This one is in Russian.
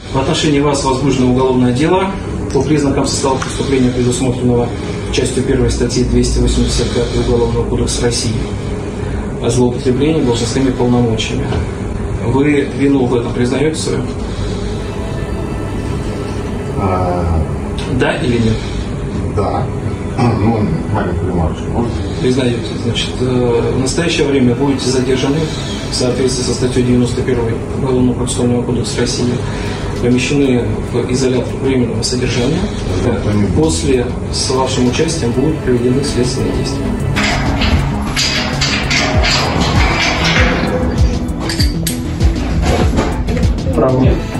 В отношении вас возбуждено уголовное дело по признакам состава преступления, предусмотренного частью 1 статьи 285 Уголовного кодекса России о злоупотреблении должностными полномочиями. Вы вину в этом признаете свою? Да или нет? Да. Ну, маленькую ремарочку можно? Признаете. Значит, в настоящее время будете задержаны в соответствии со статьей 91 Уголовного процессуального кодекса России, помещены в изолятор временного содержания. После с вашим участием будут проведены следственные действия. Право.